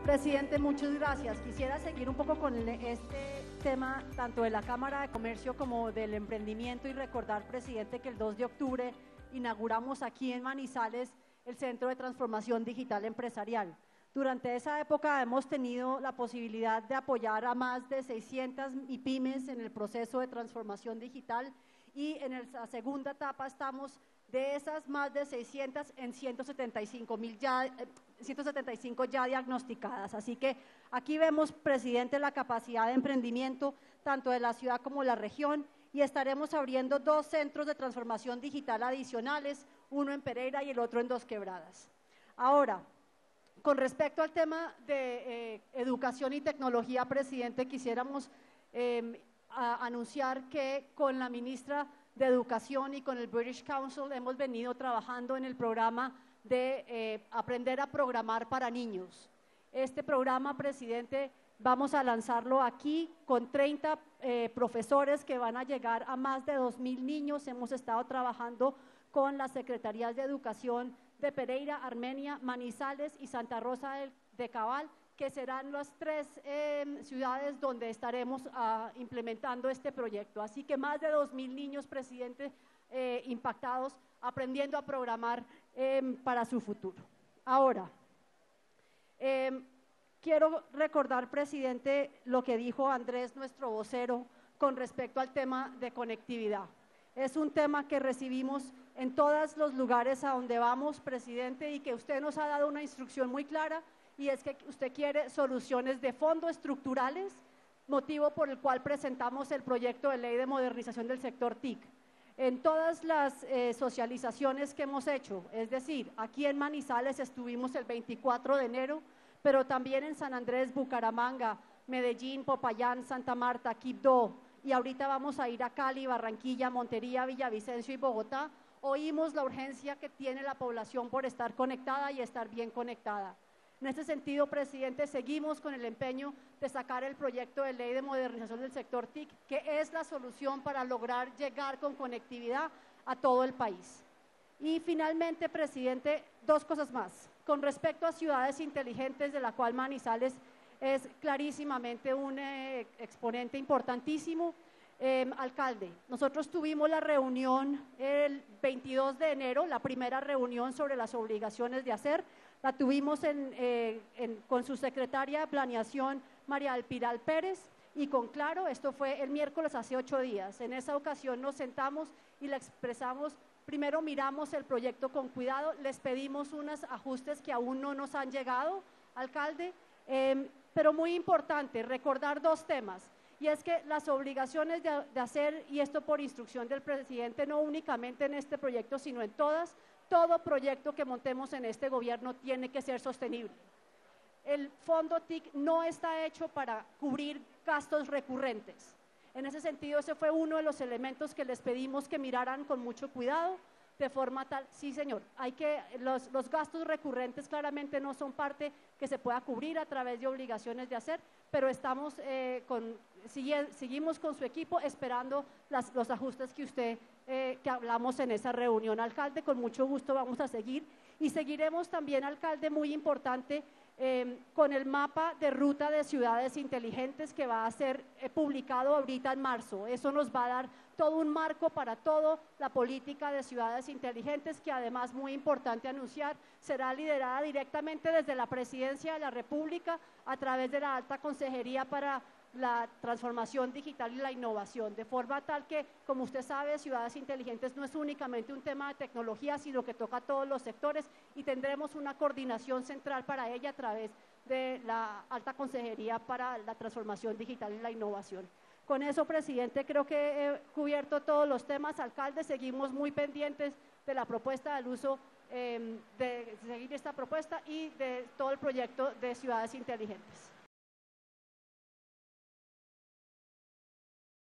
Presidente, muchas gracias. Quisiera seguir un poco con este tema, tanto de la Cámara de Comercio como del emprendimiento, y recordar, presidente, que el 2 de octubre inauguramos aquí en Manizales el Centro de Transformación Digital Empresarial. Durante esa época hemos tenido la posibilidad de apoyar a más de 600 pymes en el proceso de transformación digital, y en la segunda etapa estamos de esas más de 600 en 175 ya diagnosticadas. Así que aquí vemos, presidente, la capacidad de emprendimiento tanto de la ciudad como de la región, y estaremos abriendo 2 centros de transformación digital adicionales, uno en Pereira y el otro en Dos Quebradas. Ahora, con respecto al tema de educación y tecnología, presidente, quisiéramos anunciar que con la ministra de Educación y con el British Council hemos venido trabajando en el programa de aprender a programar para niños. Este programa, presidente, vamos a lanzarlo aquí con 30 profesores que van a llegar a más de 2.000 niños. Hemos estado trabajando con las secretarías de educación de Pereira, Armenia, Manizales y Santa Rosa de Cabal, que serán las 3 ciudades donde estaremos implementando este proyecto. Así que más de 2.000 niños, presidente, impactados, aprendiendo a programar para su futuro. Ahora, quiero recordar, presidente, lo que dijo Andrés, nuestro vocero, con respecto al tema de conectividad. Es un tema que recibimos en todos los lugares a donde vamos, presidente, y que usted nos ha dado una instrucción muy clara, y es que usted quiere soluciones de fondo estructurales, motivo por el cual presentamos el proyecto de ley de modernización del sector TIC. En todas las socializaciones que hemos hecho, es decir, aquí en Manizales estuvimos el 24 de enero, pero también en San Andrés, Bucaramanga, Medellín, Popayán, Santa Marta, Quibdó, y ahorita vamos a ir a Cali, Barranquilla, Montería, Villavicencio y Bogotá. Oímos la urgencia que tiene la población por estar conectada y estar bien conectada. En este sentido, presidente, seguimos con el empeño de sacar el proyecto de ley de modernización del sector TIC, que es la solución para lograr llegar con conectividad a todo el país. Y finalmente, presidente, 2 cosas más. Con respecto a ciudades inteligentes, de la cual Manizales es clarísimamente un exponente importantísimo. Alcalde, nosotros tuvimos la reunión el 22 de enero, la primera reunión sobre las obligaciones de hacer, la tuvimos con su secretaria de Planeación, María del Pilar Pérez, y con Claro. Esto fue el miércoles hace 8 días. En esa ocasión nos sentamos y le expresamos, primero miramos el proyecto con cuidado, les pedimos unos ajustes que aún no nos han llegado, alcalde, pero muy importante recordar 2 temas. Y es que las obligaciones de hacer, y esto por instrucción del presidente, no únicamente en este proyecto, sino en todo proyecto que montemos en este gobierno tiene que ser sostenible. El fondo TIC no está hecho para cubrir gastos recurrentes. En ese sentido, ese fue uno de los elementos que les pedimos que miraran con mucho cuidado, de forma tal, sí señor, los gastos recurrentes claramente no son parte que se pueda cubrir a través de obligaciones de hacer, pero estamos seguimos con su equipo esperando los ajustes que hablamos en esa reunión. Alcalde, con mucho gusto vamos a seguir, y seguiremos también, alcalde, muy importante, con el mapa de ruta de ciudades inteligentes que va a ser publicado ahorita en marzo. Eso nos va a dar todo un marco para toda la política de ciudades inteligentes, que además, muy importante anunciar, será liderada directamente desde la Presidencia de la República a través de la Alta Consejería para la Transformación Digital y la Innovación, de forma tal que, como usted sabe, ciudades inteligentes no es únicamente un tema de tecnología, sino que toca a todos los sectores, y tendremos una coordinación central para ella a través de la Alta Consejería para la Transformación Digital y la Innovación. Con eso, presidente, creo que he cubierto todos los temas. Alcalde, seguimos muy pendientes de la propuesta del uso, de seguir esta propuesta y de todo el proyecto de ciudades inteligentes.